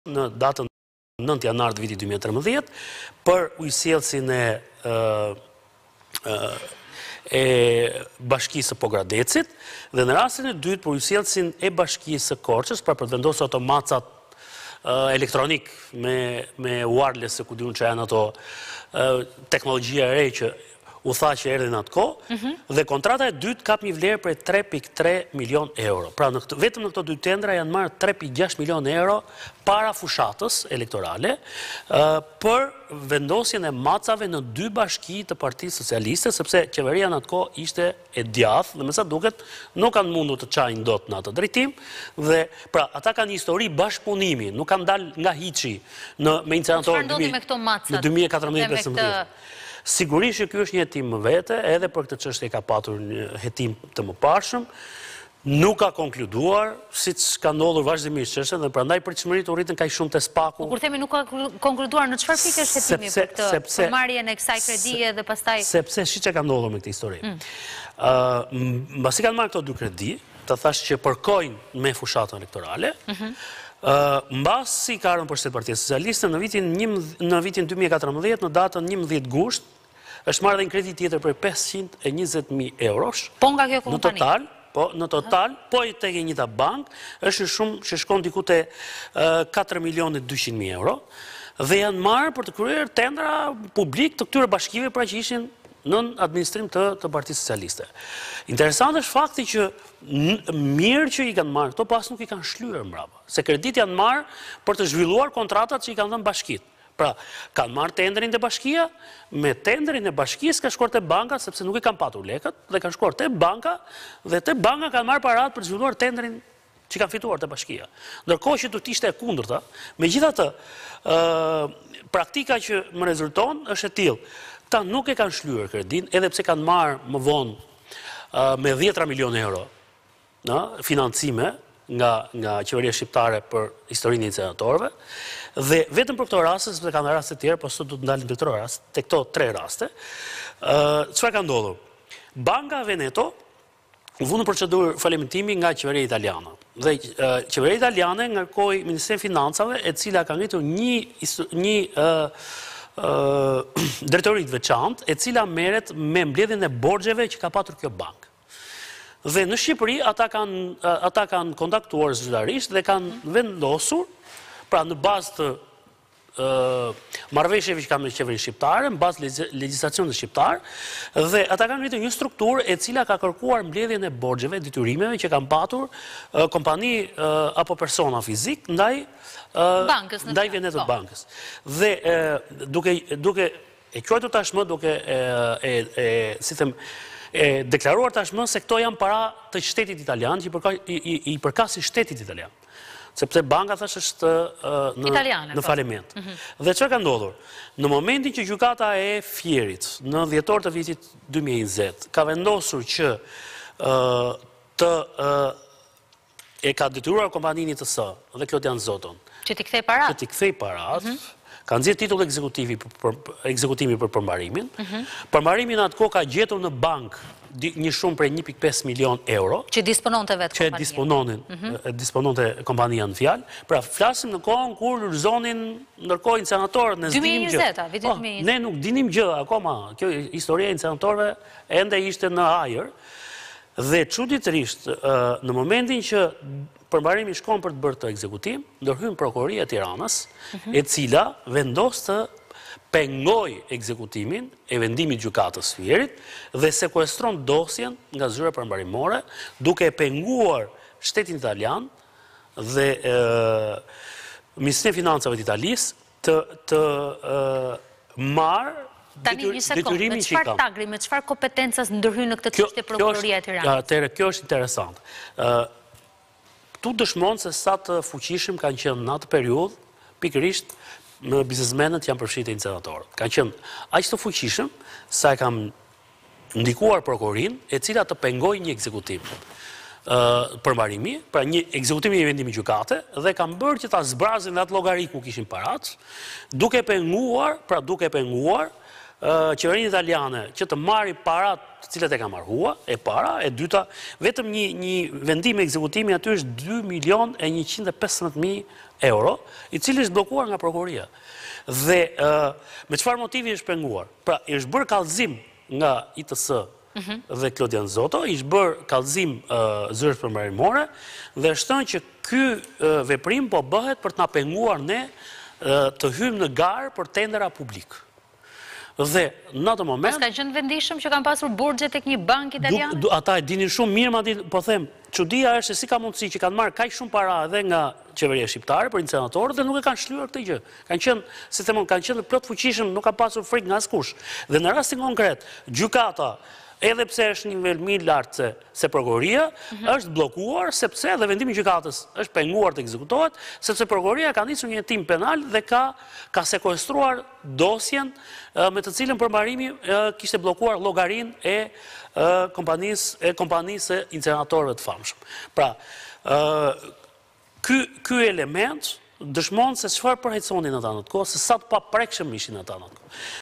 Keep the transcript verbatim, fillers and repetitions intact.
në datën nëntë janar të vitit dy mijë e trembëdhjetë për ujësjellësin e e Bashkisë së Pogradecit dhe në rastin e dytë për ujësjellësin e Bashkisë së Korçës, pra për të vendosur ato macat elektronik me me wireless, se ku diun që janë ato teknologjia e re që u tha që erdhin atë kohë, dhe kontrata e dytë kap një vlerë për tre pikë tre milion euro. Pra në këtë, vetëm në këto dy tendra janë marrë tre pikë gjashtë milion euro para fushatës elektorale uh, për vendosjen e macave në dy bashki të Partisë Socialiste, sepse qeveria në atë kohë ishte e djathtë dhe me sa duket nuk kanë mundur të çajnë dot në atë drejtim, dhe pra ata kanë një histori bashkëpunimi, nuk kanë dalë nga hiçi në me incenatorë në dy mijë e katërmbëdhjetë pesëmbëdhjetë. Sigurisht që ky është një hetim më vete, edhe për këtë çështje ka patur një hetim të mëparshëm, nuk ka konkluduar, siç ka ndodhur vazhdimisht çështja, dhe prandaj përgjithësisht u rritën kaq shumë te spaku. Po kur themi nuk ka konkluduar, në çfarë pikë është hetimi për këtë përmarrjen e kësaj kredie dhe pastaj sepse siç e ka ndodhur me këtë histori. Ë, mbasi kanë marrë këto dy kredi, të thash që përkojnë me fushatën elektorale. Mbasi ka ardhur përshtet Partia Socialiste në vitin në vitin dy mijë e katërmbëdhjetë, në datën njëmbëdhjetë gusht, është marrë dhe një kredi tjetër për pesëqind e njëzet mijë eurosh. Po nga kjo kompani. Në total, po në total, po i tek e njëjta bank, është shumë që shkon diku te katër milionë e dyqind mijë euro, dhe janë marrë për të kryer tendra publik të këtyre bashkive pra që ishin nën administrim të, të Partisë Socialiste. Interesant është fakti që mirë që i kanë marrë këto, pas nuk i kanë shlyer mbrapa. Se kredit janë marrë për të zhvilluar kontratat që i kanë dhënë bashkit. Pra, kanë marrë tendrin të bashkia, me tendrin e bashkisë ka shkuar te banka, sepse nuk i kanë patur lekët, dhe kanë shkuar te banka, dhe te banka kanë marrë paratë për të zhvilluar tendrin që kanë fituar te bashkia. Ndërkohë që do të ishte e kundërta, megjithatë, ë praktika që më rezulton është e tillë. Ta nuk e kanë shlyer kredin, edhe pse kanë marrë më vonë uh, me dhjetra milion euro në financime nga, nga qeveria shqiptare për historinë e incenatorëve, dhe vetëm për këto raste, sepse kanë raste tjera, po sot do të ndalim te këto raste, te këto tre raste, uh, çfarë ka ndodhur? Banka Veneto u vënë në procedurë falimentimi nga qeveria italiane. Dhe uh, qeveria italiane ngarkoi Ministrin e Financave, e cila ka ngritur një një uh, Uh, drejtorit veçantë, e cila merret me mbledhjen e borxheve që ka patur kjo bankë. Dhe në Shqipëri ata kanë uh, ata kanë kontaktuar zyrtarisht dhe kanë vendosur, pra në bazë të uh, marrëveshjeve që kanë me qeverinë shqiptare, në bazë legjislacionit shqiptar, dhe ata kanë ngritur një strukturë e cila ka kërkuar mbledhjen e borxheve, detyrimeve që kanë patur uh, kompani uh, apo persona fizik ndaj bankës, ndaj Veneto bankës. Dhe duke duke e quajtur tashmë duke e, e, e si them e deklaruar tashmë se këto janë para të shtetit italian, që i përka, i, i, i përkasin shtetit italian. Sepse banka thash është uh, në, Italiane, në faliment. Mm -hmm. Dhe çfarë ka ndodhur? Në momentin që gjykata e Fierit në dhjetor të vitit dy mijë e njëzet ka vendosur që uh, të uh, e ka detyruar kompaninë I T S dhe Klodian Zoton që t'i kthej parat. Që t'i kthej parat. Mm -hmm. Ka nxjerr titull ekzekutivi për, për ekzekutimi për përmbarimin. Mm -hmm. Përmbarimi në atë kohë ka gjetur në bank një shumë prej një pikë pesë milion euro. Që dispononte vetë kompania. Që dispononin, mm -hmm. dispononte kompania në fjalë. Pra flasim në kohën kur lulëzonin ndërkohë incenatorët, ne s'dinim gjë. Oh, ne nuk dinim gjë akoma. Kjo historia e incenatorëve ende ishte në ajër. Dhe çuditërisht, në momentin që përmbarimi shkon për të bërë të ekzekutim, ndërhyn prokuroria e Tiranës, mm -hmm. e cila vendos të pengoj ekzekutimin e vendimit gjykatës Fierit dhe sekuestron dosjen nga zyra përmbarimore, duke e penguar shtetin italian dhe e, Ministrinë e Financave të Italisë të, të e, marrë Tani një sekond, me çfarë tagri, me çfarë kompetencës ndërhyn në këtë çështje prokuroria e Tiranës? Atëherë kjo është interesant. Ë Tu dëshmon se sa të fuqishëm kanë qenë në atë periudhë, pikërisht në biznesmenët janë përfshirë incenatorët. Kanë qenë aq të fuqishëm sa e kanë ndikuar prokurorin, e cila të pengoi një ekzekutim uh, përmbarimi, pra një ekzekutim i vendimit gjykate, dhe kanë bërë që ta zbrazin atë llogari ku kishin parat, duke penguar, pra duke penguar qeverinë italiane që të marri parat të cilat e ka marrua, e para, e dyta, vetëm një, një vendim ekzekutimi aty është dy milion e njëqind e pesëmbëdhjetë mijë euro, i cili është blokuar nga prokuroria. Dhe me çfarë motivi është penguar? Pra, është bërë kallëzim nga I T S dhe Klodian Zoto, ishtë bërë kallëzim zyrës përmbajtërimore dhe është thënë që ky veprim po bëhet për të na penguar ne të hymë në garë për tendera publik. Dhe në atë moment... Pas ka qenë vendishëm që kanë pasur borxhe tek një bank italiane? Ata e dinin shumë mirë, ma di, po them, çudia është se si ka mundësi që kanë marrë kaq shumë para edhe nga qeveria shqiptare për incenatorët dhe nuk e kanë shlyer këtë gjë. Kanë qenë, si themon, kanë qenë plot fuqishëm, nuk kanë pasur frikë nga askush. Dhe në rastin konkret, gjykata, edhe pse është një nivel më i lartë se, se prokuroria, është bllokuar sepse dhe vendimi i gjykatës është penguar të ekzekutohet, sepse prokuroria ka nisur një hetim penal dhe ka ka sekuestruar dosjen me të cilën përmbarimi kishte bllokuar llogarinë e kompanisë e kompanisë incenatorëve të famshëm. Pra, ky ky element dëshmon se çfarë përheqësonin ata në atë kohë, se sa të paprekshëm ishin ata në atë kohë.